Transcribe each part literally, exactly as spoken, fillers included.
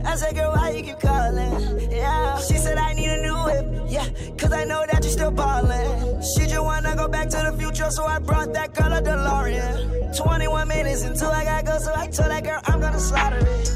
I said, girl, why you keep calling? Yeah. She said, I need a new whip. Yeah, cause I know that you're still ballin'. She just wanna go back to the future, so I brought that girl a DeLorean. twenty-one minutes until I gotta go, so I told that girl I'm gonna slaughter it.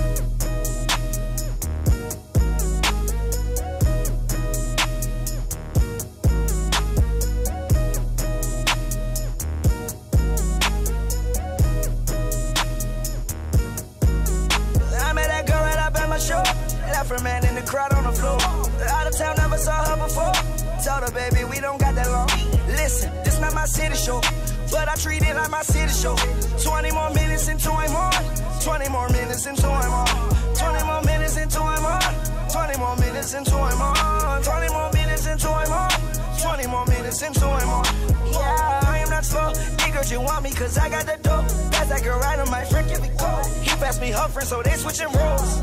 Left her man in the crowd on the floor. Out of town, never saw her before. Told her, baby, we don't got that long. Listen, this not my city show, but I treat it like my city show. twenty more minutes into I'm on. twenty more minutes into I'm on. twenty more minutes into I'm on. twenty more minutes into I'm on. twenty more minutes into I'm on. twenty more minutes into I'm on. Yeah, I am not slow. Nigga, you want me cause I got the dope. Pass that girl right on my friend, give it go. He passed me her friend, so they switching roles.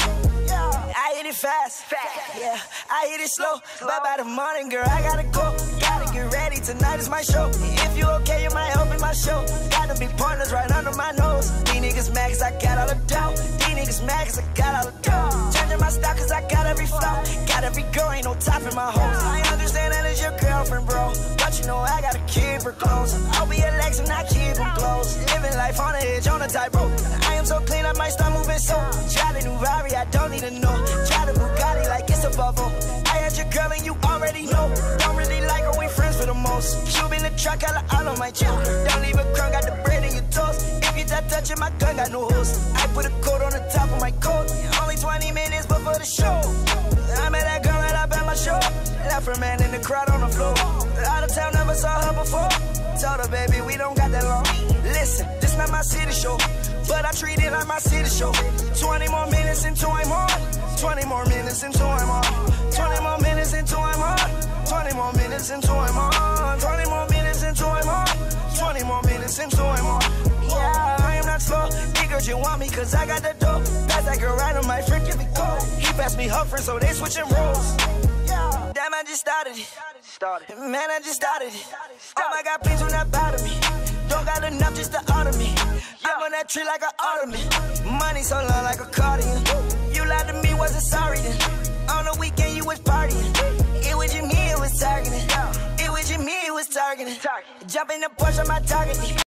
I hit it fast, fast, yeah, I hit it slow. But by the morning, girl, I gotta go. Gotta get ready, tonight is my show. If you okay, you might open my show. Gotta be pointers right under my nose. These niggas mad cause I got all the dough. These niggas mad cause I got all the dough. Changing my style cause I got every flow. Got every girl, ain't no top in my hose. I understand that it's your girlfriend, bro, but you know I gotta keep her close. I'll be a Lex and I keep her close. Living life on the edge, on the tightrope. I am so clean, I might start moving so. Try the new Rari, I don't even know. Try the Bugatti like it's a bubble. I had your girl and you already know. Don't really like her, we friends for the most. Cube in the truck, I all on my chill. Don't leave a crumb, got the bread in your toast. If you start touching my gun, got no hose. I put a coat on the top of my coat. Only twenty minutes before the show. I met that girl right up at my show. Left her man in the crowd on the floor. Out of town, never saw her before. Told her, baby, we don't got that long. Listen, this not my city show, but I treat it like my city show. twenty more minutes into I'm on. twenty more minutes into I'm on. twenty more minutes into I'm on. twenty more minutes into I'm on. twenty more minutes into I'm on. twenty more minutes into I'm on. Yeah, I am not slow. Nigga, you want me cause I got the dope. Pass that girl right on my friend, give it go. He passed me her friend, so they switching roles. Yeah, damn, I just started it. Man, I just started it. Damn, I got please when that bother me. Don't got enough just to honor me. I'm on that tree like an ottoman. Money so long like a cardigan. You lied to me, wasn't sorry then. On the weekend you was partying. It was you, me, it was targeting. It was you, me, it was targeting. Jump in the Porsche, my target.